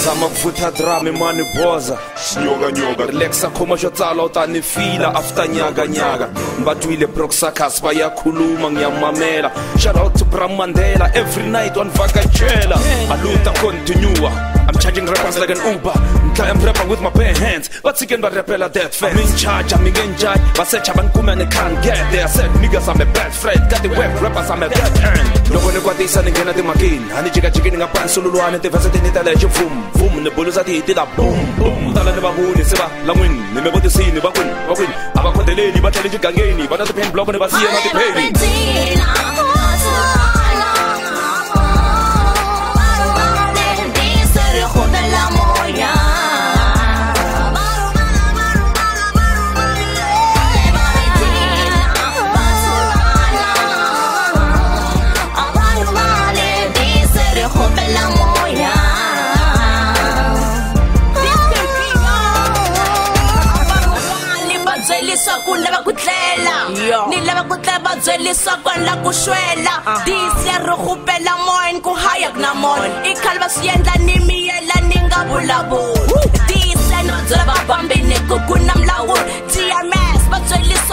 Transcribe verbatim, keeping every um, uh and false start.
zama kuvutha drama mani boza nyoka nyoka relaxa khoma xo tsala utani fila after nyaka nyaka mbatwile broxacas bayakhuluma ngiyamamela shout out to Bram Mandela every night on vakachela aluta continua I'm charging rappers like an Uber I'm rapping with my bare hands but again but rappella death fans I'm in charge I'm in charge but say chaban kuma and can't get there I said niggas I'm a bad friend got the web rappers I'm a bad hand no one kwati sana ngena de makin ani chika chikini ngaphan sululu ane te vasete ni tala vum vum ne bolusa ti ti da boom boom tala ne babuni seba langwin ne me bote sini bakwin bakwin abakhodeleli bathele igangeni bana the pen block ne basiya na the pay nilava ku tleva byelisa kwala ku xwela disi ri khupela moyen ku hayak na mon i khalva siyendla ni miyela ni nga vulavuli disi no dzela va bambini ku ku na mlawuri T R M S va byelisa